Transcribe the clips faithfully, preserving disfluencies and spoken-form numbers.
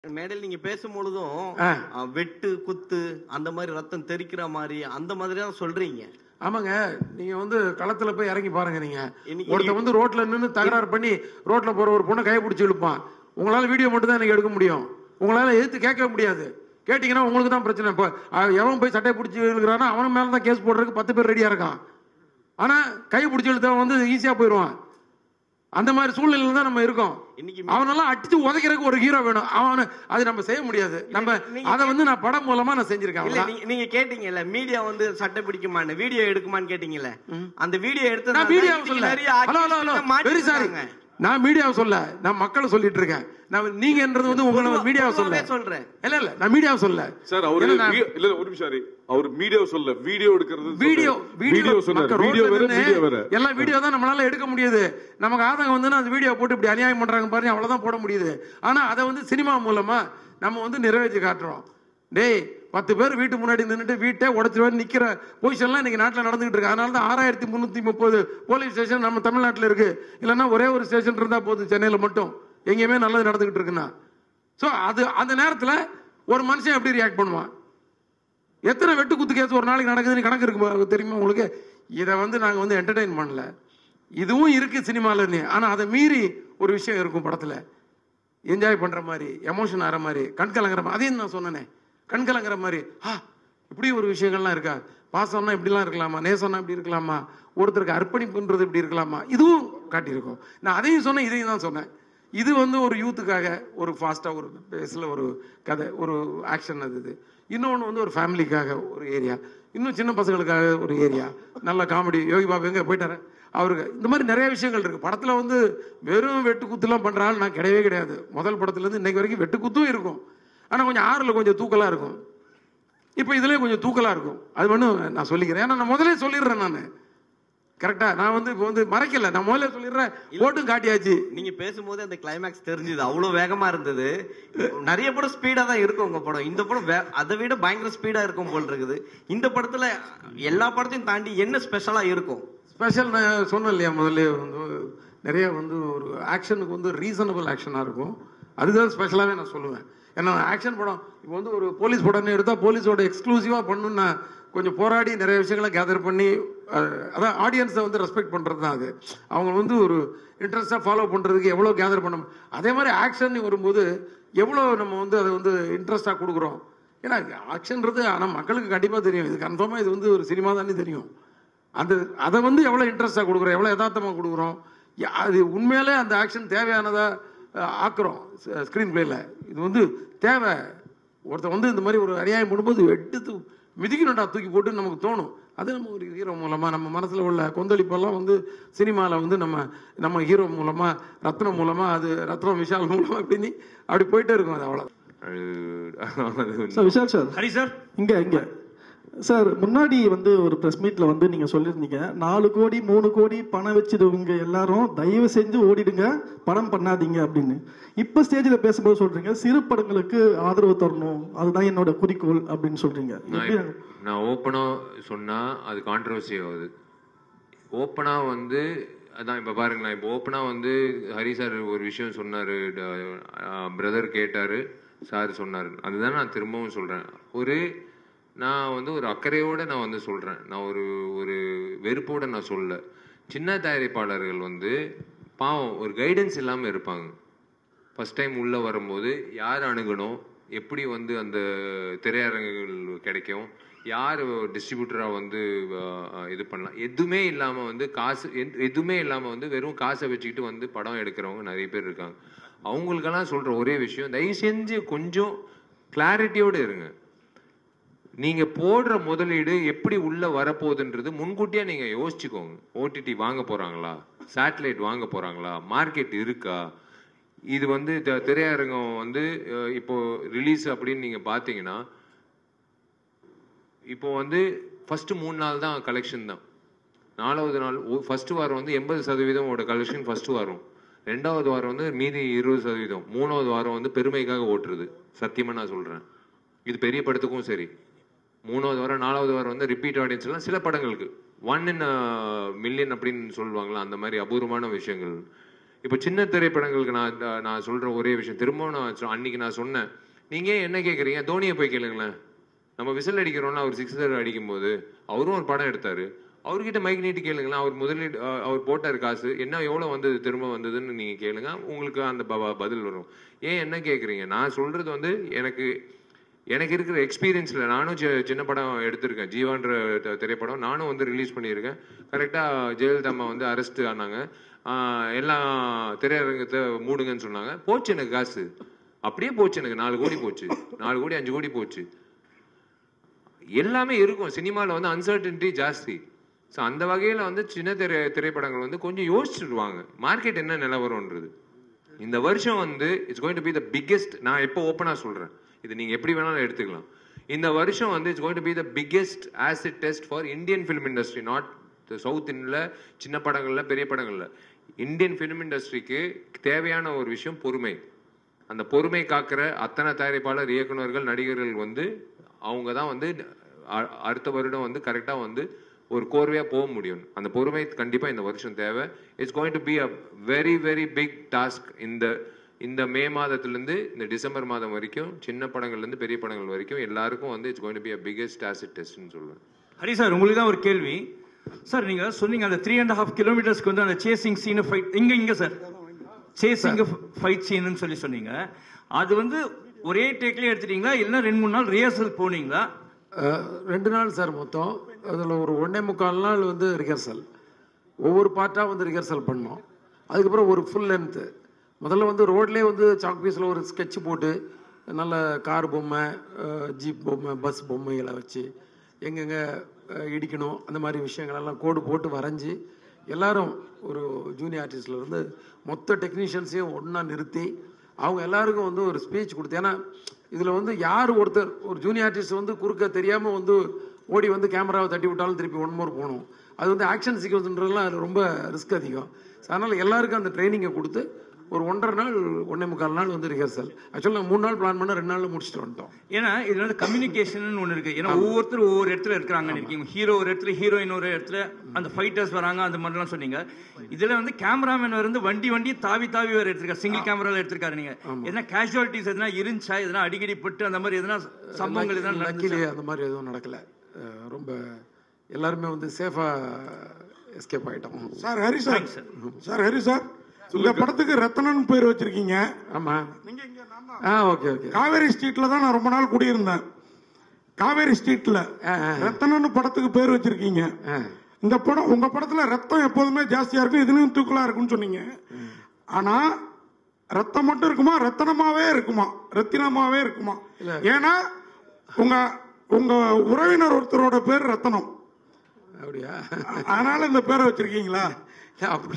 மேடையில் நீங்க பேசும் பொழுதும் வெட்டு குத்து அந்த மாதிரி ரத்தம் தெறிக்கிற மாதிரி அந்த மாதிரி தான் சொல்றீங்க. ஆமாங்க, நீங்க வந்து களத்துல போய் இறங்கி பாருங்க. நீங்க ஒருத்த வந்து ரோட்ல நின்று தகராறு பண்ணி ரோட்ல போற ஒரு பொண்ணை கையை பிடிச்சி இழுப்பான். உங்களால வீடியோ மட்டும் தான் எனக்கு எடுக்க முடியும், உங்களால எதிர்த்து கேட்க முடியாது. கேட்டீங்கன்னா உங்களுக்கு தான் பிரச்சனை. இப்போ எவன் போய் சட்டையை பிடிச்சி இழுக்கிறானோ அவன் மேல தான் கேஸ் போடுறதுக்கு பத்து பேர் ரெடியா இருக்கான். ஆனா கையை பிடிச்சி இழுத்தவன் வந்து ஈஸியா போயிடுவான். அந்த மாதிரி சூழ்நிலையில தான் நம்ம இருக்கோம். அவனெல்லாம் அடிச்சு உதைக்கிறதுக்கு ஒரு ஹீரோ வேணும். அவனு அது நம்ம செய்ய முடியாது. நம்ம அதை வந்து நான் படம் மூலமா நான் செஞ்சிருக்கேன். நீங்க கேட்டீங்கல்ல மீடியா வந்து சட்டை பிடிக்குமான்னு, வீடியோ எடுக்குமான்னு கேட்டீங்கல்ல. அந்த வீடியோ எடுத்து நான் வீடியோ சொல்ல. ஹலோ ஹலோ வெரி சாரி, நான் மீடியாவை சொல்ல, நான் மக்களை சொல்லிட்டு இருக்கேன். நான் நீங்கன்றது வந்து உங்களை மீடியாவை சொல்ல சொல்றேன். இல்ல இல்ல நான் மீடியாவை சொல்ல சார். அவரு இல்ல ஒரு நிமிஷம், அவர் மீடியாவை சொல்ல, வீடியோ எடுக்கிறது வீடியோ வீடியோ சொன்னாரு. வீடியோ வேற வீடியோ வேற எல்லாம் வீடியோ தான் நம்மளால எடுக்க முடியுது. நமக்கு ஆதங்கம் வந்து அந்த வீடியோ போட்டு இப்படி அநியாயம் பண்றாங்க பாருங்க, அவ்வளவுதான் போட முடியுது. ஆனா அதை வந்து சினிமா மூலமா நம்ம வந்து நிறைவேற்றி காட்டுறோம். டேய் பத்து பேர் வீட்டு முன்னாடி நின்றுட்டு வீட்டை உடச்சு நிக்கிற பொசிஷன்லாம் இன்னைக்கு நாட்டில் நடந்துகிட்டு இருக்கு. அதனால தான் ஆறாயிரத்தி முன்னூத்தி முப்பது போலீஸ் ஸ்டேஷன் நம்ம தமிழ்நாட்டில் இருக்கு. இல்லைன்னா ஒரே ஒரு ஸ்டேஷன் இருந்தா போதும் சென்னையில் மட்டும், எங்கேயுமே நல்லது நடந்துகிட்டு இருக்குன்னா. ஸோ அது அந்த நேரத்தில் ஒரு மனுஷன் எப்படி ரியாக்ட் பண்ணுவான்? எத்தனை வெட்டு குத்து கேஸ் ஒரு நாளைக்கு நடக்குதுன்னு கணக்கு இருக்கு தெரியுமா உங்களுக்கு? இதை வந்து நாங்கள் வந்து என்டர்டெயின் பண்ணல, இதுவும் இருக்கு சினிமாலன்னு. ஆனால் அதை மீறி ஒரு விஷயம் இருக்கும் படத்தில், என்ஜாய் பண்ற மாதிரி, எமோஷன் ஆகிற மாதிரி, கண் கலங்குற மாதிரி. அதையும் நான் சொன்னேனே, கண் கலங்குற மாதிரி. ஆ இப்படி ஒரு விஷயங்கள்லாம் இருக்கா, பாசம்னா இப்படிலாம் இருக்கலாமா, நேசம்னா இப்படி இருக்கலாமா, ஒருத்தருக்கு அர்ப்பணிப்புன்றது இப்படி இருக்கலாமா, இதுவும் காட்டியிருக்கோம். நான் அதையும் சொன்னேன், இதையும் தான் சொன்னேன். இது வந்து ஒரு யூத்துக்காக ஒரு ஃபாஸ்ட்டாக ஒரு பேஸில் ஒரு கதை, ஒரு ஆக்ஷன். அது இது. இன்னொன்று வந்து ஒரு ஃபேமிலிக்காக ஒரு ஏரியா, இன்னும் சின்ன பசங்களுக்காக ஒரு ஏரியா, நல்ல காமெடி. யோகி பாபு எங்கே போயிட்டாரு அவருக்கு. இந்த மாதிரி நிறைய விஷயங்கள் இருக்குது படத்தில். வந்து வெறும் வெட்டு குத்துலாம் பண்ணுறாள் நான் கிடையவே கிடையாது. முதல் படத்துலேருந்து இன்னைக்கு வரைக்கும் வெட்டு குத்தும் இருக்கும், ஆனால் கொஞ்சம் ஆறில் கொஞ்சம் தூக்கலாக இருக்கும். இப்போ இதுலேயே கொஞ்சம் தூக்கலாக இருக்கும். அது ஒன்றும் நான் சொல்லிக்கிறேன், ஏன்னா நான் முதலே சொல்லிடுறேன். நான் கரெக்டா நான் வந்து இப்போ வந்து மறைக்கல, நான் முதல்ல சொல்லிடுறேன். போட்டும் காட்டியாச்சு. நீங்க பேசும்போது அந்த கிளைமேக்ஸ் தெரிஞ்சுது, அவ்வளவு வேகமா இருந்தது. நிறைய படம் ஸ்பீடா தான் இருக்கும் உங்க படம். இந்த படம் அதை விட பயங்கர ஸ்பீடா இருக்கும் போல் இருக்குது. இந்த படத்துல எல்லா படத்தையும் தாண்டி என்ன ஸ்பெஷலா இருக்கும்? ஸ்பெஷல் நான் சொன்னேன் இல்லையா முதல்ல, வந்து நிறைய வந்து ஒரு ஆக்ஷனுக்கு வந்து ரீசனபிள் ஆக்ஷனாக இருக்கும். அதுதான் ஸ்பெஷலாகவே நான் சொல்லுவேன். ஏன்னா ஆக்ஷன் படம் இப்போ வந்து ஒரு போலீஸ் படம்னு எடுத்தால் போலீஸோட எக்ஸ்க்ளூசிவாக பண்ணணும்னா கொஞ்சம் போராடி நிறைய விஷயங்களை கேதர் பண்ணி, அதான் ஆடியன்ஸை வந்து ரெஸ்பெக்ட் பண்ணுறது தான் அது. அவங்க வந்து ஒரு இன்ட்ரெஸ்டாக ஃபாலோ பண்ணுறதுக்கு எவ்வளோ கேதர் பண்ண. அதே மாதிரி ஆக்ஷன் வரும்போது எவ்வளோ நம்ம வந்து அதை வந்து இன்ட்ரெஸ்டாக கொடுக்குறோம். ஏன்னா ஆக்ஷன்றது ஆனால் மக்களுக்கு கண்டிப்பாக தெரியும், இது கன்ஃபார்மாக இது வந்து ஒரு சினிமா தானே தெரியும். அந்த அதை வந்து எவ்வளோ இன்ட்ரெஸ்டாக கொடுக்குறோம், எவ்வளோ யதார்த்தமாக கொடுக்குறோம், அது உண்மையிலே அந்த ஆக்ஷன் தேவையானதாக ஆக்குறோம் ஸ்க்ரீன் பிளேயில். இது வந்து தேவை. ஒருத்தர் வந்து இந்த மாதிரி ஒரு அநியாயம் பண்ணும்போது எடுத்து மிதிக்கணும்டா தூக்கி போட்டு நமக்கு தோணும். அது நம்ம ஒரு ஹீரோ மூலமாக நம்ம மனசில் உள்ள கொந்தளிப்பெல்லாம் வந்து சினிமாவில் வந்து நம்ம நம்ம ஹீரோ மூலமாக, ரத்னம் மூலமாக, அது ரத்னம் விஷால் மூலமாக அப்படின்னு அப்படி போயிட்டே இருக்கும். அது அவ்வளோ. விஷால் சார், ஹரி சார், இங்கே இங்கே சார் முன்னாடி வந்து ஒரு ப்ரெஸ் மீட்ல வந்து நீங்க சொல்லியிருந்தீங்க, நாலு கோடி மூணு கோடி பணம் வச்சிருவங்க எல்லாரும் தயவு செஞ்சு ஓடிடுங்க, படம் பண்ணாதீங்க அப்படின்னு. இப்ப ஸ்டேஜ்ல பேசும்போது சொல்றீங்க சிறு படங்களுக்கு ஆதரவு தரணும், அதுதான் என்னோட குறிக்கோள் அப்படின்னு சொல்றீங்க. நான் ஓப்பனா சொன்னா அது கான்ட்ரவர்சி ஆகுது. ஓப்பனா வந்து அதான் இப்ப பாருங்களேன், இப்போ ஓப்பனா வந்து ஹரி சார் ஒரு விஷயம் சொன்னாரு, பிரதர் கேட்டாரு, சார் சொன்னாரு, அதுதான் நான் திரும்பவும் சொல்றேன். ஒரு நான் வந்து ஒரு அக்கறையோடு நான் வந்து சொல்கிறேன், நான் ஒரு ஒரு வெறுப்போடு நான் சொல்ல. சின்ன தயாரிப்பாளர்கள் வந்து பாவம் ஒரு கைடன்ஸ் இல்லாமல் இருப்பாங்க. ஃபஸ்ட் டைம் உள்ளே வரும்போது யார் அணுகணும், எப்படி வந்து அந்த திரையரங்குகள் கிடைக்கும், யார் டிஸ்ட்ரிபியூட்டராக வந்து இது பண்ணலாம், எதுவுமே இல்லாமல் வந்து காசு எதுவுமே இல்லாமல் வந்து வெறும் காசை வச்சுக்கிட்டு வந்து படம் எடுக்கிறவங்க நிறைய பேர் இருக்காங்க. அவங்களுக்கெல்லாம் சொல்கிற ஒரே விஷயம், தயவு செஞ்சு கொஞ்சம் கிளாரிட்டியோடு இருங்க. நீங்க போடுற முதலீடு எப்படி உள்ள வரப்போகுதுன்றது முன்கூட்டியா நீங்க யோசிச்சுக்கோங்க. ஓடிடி வாங்க போறாங்களா, சேட்டலைட் வாங்க போறாங்களா, மார்க்கெட் இருக்கா, இது வந்து திரையரங்கம் வந்து இப்போ ரிலீஸ் அப்படின்னு நீங்க பாத்தீங்கன்னா, இப்போ வந்து ஃபர்ஸ்ட் மூணு நாள் தான் கலெக்ஷன் தான். நாலாவது நாள் ஃபர்ஸ்ட் வாரம் வந்து எண்பது சதவீதம் கலெக்ஷன் ஃபர்ஸ்ட் வாரம், ரெண்டாவது வாரம் வந்து மீதி இருபது சதவீதம், மூணாவது வாரம் வந்து பெருமைக்காக ஓட்டுறது. சத்தியமா நான் சொல்றேன், இது பெரிய படத்துக்கும் சரி. மூணாவது வாரம் நாலாவது வாரம் வந்து ரிப்பீட் ஆடியன்ஸ்லாம் சில படங்களுக்கு ஒன் இன் மில்லியன் அப்படின்னு சொல்லுவாங்களா, அந்த மாதிரி அபூர்வமான விஷயங்கள். இப்போ சின்ன திரைப்படங்களுக்கு நான் நான் சொல்ற ஒரே விஷயம் திரும்பவும் நான் அன்னைக்கு நான் சொன்னேன், நீங்க என்ன கேட்குறீங்க, தோனியை போய் கேளுங்களேன். நம்ம விசில் அடிக்கிறோம்னா அவர் சிக்ஸர் அடிக்கும் போது அவரும் ஒரு படம் எடுத்தாரு, அவர்கிட்ட மைக் நீட்டி கேளுங்களேன். அவர் முதலீடு அவர் போட்டார் காசு, என்ன எவ்வளோ வந்தது திரும்ப வந்ததுன்னு நீங்கள் கேளுங்க, உங்களுக்கு அந்த பதில் வரும். ஏன் என்ன கேட்குறீங்க? நான் சொல்கிறது வந்து எனக்கு எனக்கு இருக்கிற எக்ஸ்பீரியன்ஸில் நானும் சின்ன படம் எடுத்திருக்கேன். ஜீவான்ற திரைப்படம் நானும் வந்து ரிலீஸ் பண்ணியிருக்கேன். கரெக்டாக ஜெயலலிதா அம்மா வந்து அரெஸ்ட் ஆனாங்க, எல்லாம் திரையரங்கத்தை மூடுங்கன்னு சொன்னாங்க. போச்சு எனக்கு காசு, அப்படியே போச்சு. எனக்கு நாலு கோடி போச்சு, நாலு கோடி அஞ்சு கோடி போச்சு. எல்லாமே இருக்கும் சினிமாவில் வந்து அன்சர்டனிட்டி ஜாஸ்தி. ஸோ அந்த வகையில் வந்து சின்ன திரை திரைப்படங்கள் வந்து கொஞ்சம் யோசிச்சுடுவாங்க மார்க்கெட் என்ன நிலவரம்ன்றது. இந்த வருஷம் வந்து it's going to be the biggest. நான் எப்போ ஓப்பனாக சொல்கிறேன், இது நீங்கள் எப்படி வேணாலும் எடுத்துக்கலாம். இந்த வருஷம் வந்து it's going to be the biggest acid test for Indian film industry, not south இந்தியில் சின்ன படங்களில் பெரிய படங்களில். இந்தியன் ஃபிலிம் இண்டஸ்ட்ரிக்கு தேவையான ஒரு விஷயம் பொறுமை. அந்த பொறுமை காக்கிற அத்தனை தயாரிப்பாளர், இயக்குநர்கள், நடிகர்கள் வந்து அவங்க தான் வந்து அடுத்த வருடம் வந்து கரெக்டாக வந்து ஒரு கோர்வையாக போக முடியும். அந்த பொறுமை கண்டிப்பாக இந்த வருஷம் தேவை. It's going to be a very very big task. இந்த இந்த மே மாதத்துலேருந்து இந்த டிசம்பர் மாதம் வரைக்கும் சின்ன படங்கள்லேருந்து பெரிய படங்கள் வரைக்கும் எல்லாருக்கும் வந்து it's going to be a biggest acid டெஸ்ட்னு சொல்லுவேன். ஹரி சார், உங்களுக்கு தான் ஒரு கேள்வி சார். நீங்கள் சொன்னீங்க அந்த த்ரீ அண்ட் ஹாஃப் கிலோமீட்டர்ஸ்க்கு வந்து அந்த சேசிங் சீனு ஃபைட் இங்கே இங்கே சார் சேசிங் ஃபைட் சீனுன்னு சொல்லி சொன்னீங்க. அது வந்து ஒரே டேக்லேயே எடுத்துட்டீங்களா இல்லைன்னா ரெண்டு மூணு நாள் ரிஹர்சல் போனீங்களா? ரெண்டு நாள் சார் மொத்தம். அதில் ஒரு ஒன்றே முக்கால் நாள் வந்து ரிஹர்சல், ஒவ்வொரு பார்ட்டாக வந்து ரிஹர்சல் பண்ணோம். அதுக்கப்புறம் ஒரு ஃபுல் லென்த்து. முதல்ல வந்து ரோட்லேயே வந்து சாக் பீஸில் ஒரு ஸ்கெட்ச் போட்டு நல்ல கார் பொம்மை, ஜீப் பொம்மை, பஸ் பொம்மைகளை வச்சு எங்கெங்கே இடிக்கணும் அந்த மாதிரி விஷயங்களெல்லாம் கோடு போட்டு வரைஞ்சி எல்லாரும் ஒரு ஜூனியர் ஆர்டிஸ்ட்லேருந்து மொத்த டெக்னீஷியன்ஸையும் ஒன்றா நிறுத்தி அவங்க எல்லாருக்கும் வந்து ஒரு ஸ்பீச் கொடுத்து. ஏன்னா இதில் வந்து யார் ஒருத்தர் ஒரு ஜூனியர் ஆர்டிஸ்ட் வந்து குறுக்க தெரியாமல் வந்து ஓடி வந்து கேமராவை தட்டி விட்டாலும் திருப்பி ஒன் மோர் போகணும். அது வந்து ஆக்ஷன் சீக்வன்ஸ்ன்றதுலாம் அது ரொம்ப ரிஸ்க் அதிகம். அதனால் எல்லாருக்கும் அந்த ட்ரைனிங்கை கொடுத்து ஒரு ஒன்றரை நாள் ஒன்றே முக்கால் நாள் வந்து ரிஹர்சல். ஆக்சுவலாக நான் மூணு நாள் பிளான் பண்ண ரெண்டு நாளில் முடிச்சுட்டு வந்துட்டோம். ஏன்னா இதில் வந்து கம்யூனிகேஷன் ஒன்று இருக்குது. ஏன்னா ஒவ்வொருத்தரும் ஒவ்வொரு இடத்துல இருக்கிறாங்கன்னு இருக்கீங்க. ஹீரோ ஒரு இடத்துல, ஹீரோயின் ஒரு இடத்துல, அந்த ஃபைட்டர்ஸ் வராங்க, அந்த மாதிரிலாம் சொன்னீங்க. இதில் வந்து கேமராமேன் வந்து வண்டி வண்டி தாவி தாவி வேறு எடுத்திருக்காரு, சிங்கிள் கேமராவில் எடுத்திருக்காரு. நீங்கள் எதனா கேஷுவாலிட்டிஸ் எதனா இருந்துச்சா, எதனா அடிக்கடி பட்டு அந்த மாதிரி எதனா சம்பவங்கள் எதனா நடக்கலையே? அந்த மாதிரி எதுவும் நடக்கலை. ரொம்ப எல்லாருமே வந்து சேஃபாக எஸ்கேப் ஆகிட்டோம். Sir Hari sir sir Hari sir இந்த படத்துக்கு ரத்னன் பேர் வச்சிருக்கீங்க. ஆமா, நீங்க இங்க ஆ ஓகே ஓகே காவேரி ஸ்ட்ரீட்ல தான் நான் ரொம்ப நாள் குடியிருந்தேன். காவேரி ஸ்ட்ரீட்ல ரத்னன் படத்துக்கு பேர் வச்சிருக்கீங்க. இந்த படம் உங்க படத்துல ரத்தம் எப்போதுமே ஜாஸ்தியா இருக்கும், இதுலயும் தூக்கலா இருக்கும்னு சொன்னீங்க. ஆனா ரத்தம் மட்டும் இருக்குமா, ரத்தனமாவே இருக்குமா, ரத்தினமாவே இருக்குமா? ஏன்னா உங்க உங்க உறவினர் ஒருத்தரோட பேர் ரத்தனம். அப்படியா? அதனால இந்த பேரை வச்சிருக்கீங்களா? அப்படி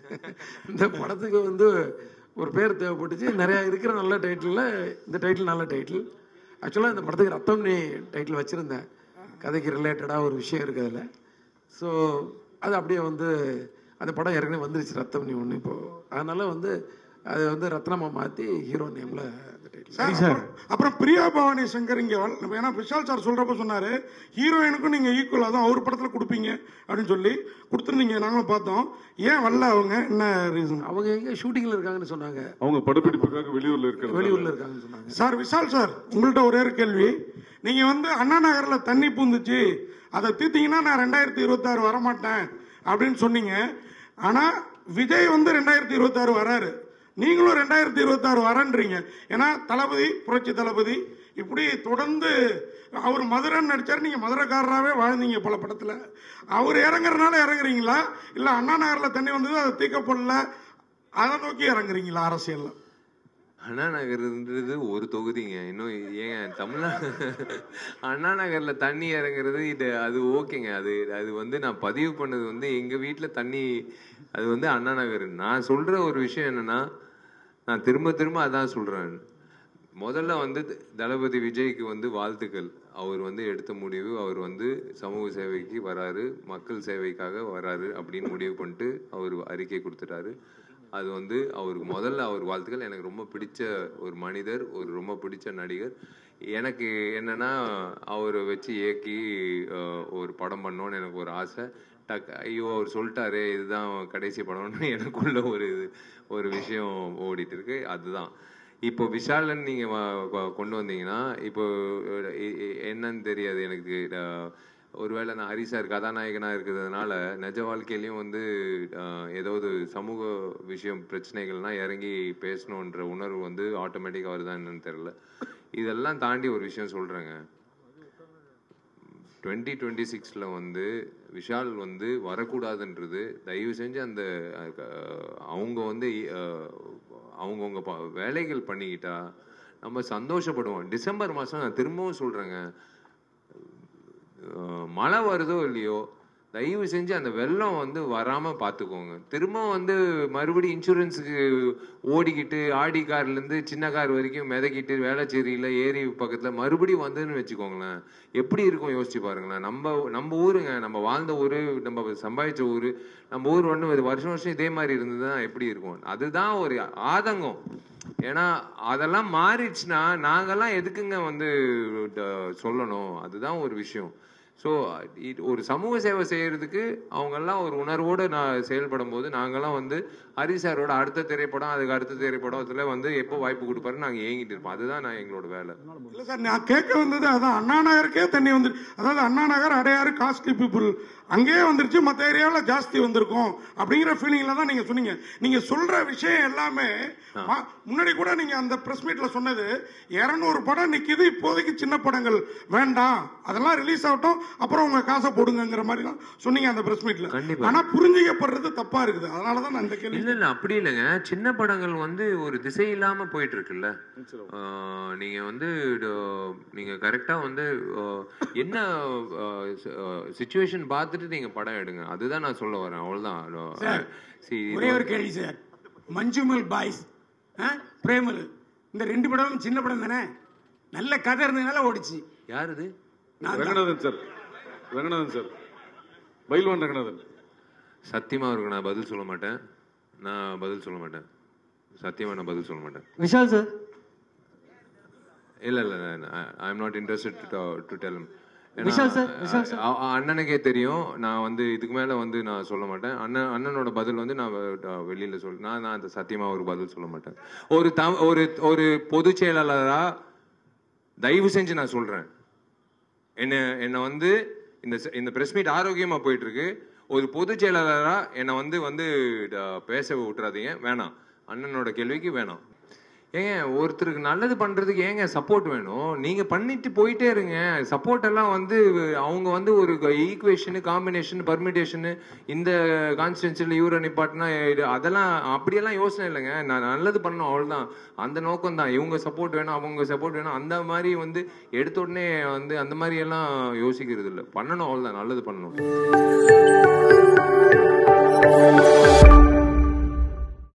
இந்த படத்துக்கு வந்து ஒரு பேர் தேவைப்பட்டுச்சு. நிறைய இருக்கிற நல்ல டைட்டில் இந்த டைட்டில் நல்ல டைட்டில். ஆக்சுவலாக இந்த படத்துக்கு ரத்தம்னி டைட்டில் வச்சுருந்தேன். கதைக்கு ரிலேட்டடாக ஒரு விஷயம் இருக்குது அதில். ஸோ அது அப்படியே வந்து அந்த படம் ஏற்கனவே வந்துருச்சு ரத்தம்னி ஒன்று இப்போது. அதனால் வந்து அதை வந்து ரத்னமா மாற்றி ஹீரோ நேமில் அந்த டைட்டில். அப்புறம் பிரியா பவானி சங்கர் இங்கே ஏன்னா விஷால் சார் சொல்கிறப்ப சொன்னார் ஹீரோயினுக்கும் நீங்கள் ஈக்குவலாக தான் அவர் படத்தில் கொடுப்பீங்க அப்படின்னு சொல்லி கொடுத்துருந்தீங்க. நாங்களும் பார்த்தோம். ஏன் வரல அவங்க? என்ன ரீசன்? அவங்க எங்கே ஷூட்டிங்கில் இருக்காங்கன்னு சொன்னாங்க. அவங்க படப்பிடிப்புக்காக வெளியூரில் இருக்காங்க வெளியூரில் இருக்காங்கன்னு சொன்னாங்க. சார் விஷால் சார், உங்கள்கிட்ட ஒரே ஒரு கேள்வி. நீங்கள் வந்து அண்ணா நகரில் தண்ணி பூந்துச்சு, அதை தீர்த்தீங்கன்னா நான் ரெண்டாயிரத்தி இருபத்தாறு வரமாட்டேன் அப்படின்னு சொன்னீங்க. ஆனால் விஜய் வந்து ரெண்டாயிரத்தி இருபத்தாறு வராரு, நீங்களும் ரெண்டாயிரத்தி இருபத்தி ஆறு வரன்றீங்க. ஏன்னா தளபதி, புரட்சி தளபதி இப்படி தொடர்ந்து அவர் மதுரைன்னு நடிச்சார், நீங்க மதுரைக்காரராகவே வாழ்ந்தீங்க பல படத்துல. அவர் இறங்குறதுனால இறங்குறீங்களா, இல்ல அண்ணா நகர்ல தண்ணி வந்தது அதை தீக்கப்படல அதை நோக்கி இறங்குறீங்களா அரசியல்ல? அண்ணா நகர்ன்றது ஒரு தொகுதிங்க. இன்னும் ஏங்க தமிழ்நாடு அண்ணா நகர்ல தண்ணி இறங்குறது இது அது ஓகேங்க. அது அது வந்து நான் பதிவு பண்ணது வந்து எங்க வீட்டுல தண்ணி அது வந்து அண்ணா நகர். நான் சொல்ற ஒரு விஷயம் என்னன்னா, நான் திரும்ப திரும்ப அதான் சொல்றேன். முதல்ல வந்து தளபதி விஜய்க்கு வந்து வாழ்த்துக்கள். அவர் வந்து எடுத்த முடிவு, அவர் வந்து சமூக சேவைக்கு வராரு, மக்கள் சேவைக்காக வராரு அப்படின்னு முடிவு பண்ணிட்டு அவர் அறிக்கை கொடுத்துட்டாரு. அது வந்து அவருக்கு முதல்ல அவர் வாழ்த்துக்கள். எனக்கு ரொம்ப பிடிச்ச ஒரு மனிதர், ஒரு ரொம்ப பிடிச்ச நடிகர். எனக்கு என்னன்னா அவரை வச்சு இயக்கி ஒரு படம் பண்ணோன்னு எனக்கு ஒரு ஆசை. டக் ஐயோ அவர் சொல்லிட்டாரு இதுதான் கடைசி படம்னு எனக்குள்ள ஒரு ஒரு விஷயம் ஓடிட்டு இருக்கு. அதுதான் இப்போ விஷாலன் நீங்க கொண்டு வந்தீங்கன்னா இப்போ என்னன்னு தெரியாது எனக்கு. ஒருவேளை நான் ஹரி சார் கதாநாயகனா இருக்கிறதுனால நிஜ வாழ்க்கையிலையும் வந்து ஏதாவது சமூக விஷயம் பிரச்சனைகள்னா இறங்கி பேசணுன்ற உணர்வு வந்து ஆட்டோமேட்டிக்காக வருதா என்னன்னு தெரியல. இதெல்லாம் தாண்டி ஒரு விஷயம் சொல்றேங்க. டுவெண்ட்டி டுவெண்ட்டி சிக்ஸில் வந்து விஷால் வந்து வரக்கூடாதுன்றது தயவு செஞ்சு அந்த அவங்க வந்து அவங்கவுங்க வேலைகள் பண்ணிக்கிட்டா நம்ம சந்தோஷப்படுவோம். டிசம்பர் மாதம் நான் திரும்பவும் சொல்கிறேங்க, மழை வருதோ இல்லையோ தயவு செஞ்சு அந்த வெள்ளம் வந்து வராமல் பார்த்துக்கோங்க. திரும்ப வந்து மறுபடியும் இன்சூரன்ஸுக்கு ஓடிக்கிட்டு ஆடி கார்லேருந்து சின்ன கார் வரைக்கும் மிதக்கிட்டு வேளச்சேரியில் ஏரி பக்கத்தில் மறுபடியும் வந்துன்னு வச்சுக்கோங்களேன், எப்படி இருக்கும் யோசிச்சு பாருங்களேன். நம்ம நம்ம ஊருங்க, நம்ம வாழ்ந்த ஊர், நம்ம சம்பாதிச்ச ஊர், நம்ம ஊர் ஒன்று வருஷம் வருஷம் இதே மாதிரி இருந்ததுன்னா எப்படி இருக்கும்? அதுதான் ஒரு ஆதங்கம். ஏன்னா அதெல்லாம் மாறிடுச்சுன்னா நாங்கெல்லாம் எதுக்குங்க வந்து சொல்லணும்? அதுதான் ஒரு விஷயம். ஸோ ஒரு சமூக சேவை செய்யறதுக்கு அவங்கெல்லாம் ஒரு உணர்வோடு நான் செயல்படும் போது நாங்கெல்லாம் வந்து ஹரி சாரோட அடுத்த திரைப்படம் அதுக்கு அடுத்த திரைப்படம் அதில் வந்து எப்போ வாய்ப்பு கொடுப்பாரு நாங்கள் ஏங்கிட்டு இருப்போம். அதுதான் நான் எங்களோட வேலை. இல்லை சார், நான் கேட்க வந்தது அதான், அண்ணா நகருக்கே தண்ணி வந்து, அதாவது அண்ணா நகர் அடையாறு காஸ்ட்லி பீப்புள் அங்கேயே வந்துருச்சு, மற்ற ஏரியாவில் ஜாஸ்தி வந்திருக்கும் அப்படிங்கிற ஃபீலிங்ல தான் நீங்க சொன்னீங்க. நீங்க சொல்ற விஷயம் எல்லாமே முன்னாடி கூட நீங்க அந்த பிரஸ் மீட்ல சொன்னது இருநூறு படம் நிக்குது இப்போதைக்கு, சின்ன படங்கள் வேண்டாம், அதெல்லாம் ரிலீஸ் ஆகட்டும், அப்புறம் உங்க காசை போடுங்கிற மாதிரி தான் சொன்னீங்க அந்த பிரஸ் மீட்ல. ஆனா புரிஞ்சிக்கப்படுறது தப்பா இருக்குது. அதனாலதான் நான் இந்த கேள்வி. இல்ல இல்ல அப்படி இல்லைங்க, சின்ன படங்கள் வந்து ஒரு திசை இல்லாம போயிட்டு இருக்குல்ல. நீங்க வந்து நீங்க கரெக்டா வந்து என்ன சிச்சுவேஷன் பார்த்து நீங்க படம் எடுங்க, அதுதான் நான் சொல்ல வரேன். அவ்வளவுதான். ஒரே ஒரு கேள்வி சார், மஞ்சுமல் பாய்ஸ் பிரேமல் இந்த ரெண்டு படமும் சின்ன படம் தானே, நல்ல கதை இருந்ததுனால ஓடிச்சு. யார் இது? ரங்கநாதன் சார். ரங்கநாதன் சார், பைல்வான் ரங்கநாதன். சத்தியமா இருக்கு, நான் பதில் சொல்ல மாட்டேன். நான் பதில் சொல்ல மாட்டேன், சத்தியமா நான் பதில் சொல்ல மாட்டேன். விஷால் சார். இல்ல இல்ல, I am not interested to tell him. அண்ணனுக்கே தெரியும், நான் வந்து இதுக்கு மேல வந்து நான் சொல்ல மாட்டேன். அண்ணன் அண்ணனோட பதில் வந்து நான் வெளியில சொல்ல, நான் நான் அந்த சத்தியமா ஒரு பதில் சொல்ல மாட்டேன். ஒரு ஒரு ஒரு பொதுச் செயலாளரா தயவு செஞ்சு நான் சொல்றேன், என்ன என்ன வந்து இந்த இந்த பிரஸ் மீட் ஆரோக்கியமா போயிட்டு இருக்கு, ஒரு பொதுச் செயலாளரா என்னை வந்து வந்து பேச விட்டுறாதீங்க, வேணாம். அண்ணனோட கேள்விக்கு வேணாம். ஏங்க ஒருத்தருக்கு நல்லது பண்றதுக்கு ஏங்க சப்போர்ட் வேணும்? நீங்க பண்ணிட்டு போயிட்டே இருங்க. சப்போர்ட் எல்லாம் வந்து அவங்க வந்து ஒரு ஈக்குவேஷனு காம்பினேஷன் பர்மிடேஷனு இந்த கான்ஸ்டிடன்சியில் யூரோ நிப்பாட்டினா அதெல்லாம் அப்படியெல்லாம் யோசனை இல்லைங்க. நான் நல்லது பண்ணணும், அவ்வளோதான். அந்த நோக்கம் தான். இவங்க சப்போர்ட் வேணும் அவங்க சப்போர்ட் வேணும் அந்த மாதிரி வந்து எடுத்த உடனே வந்து அந்த மாதிரி எல்லாம் யோசிக்கிறது இல்லை. பண்ணணும், அவ்வளோதான். நல்லது பண்ணணும்.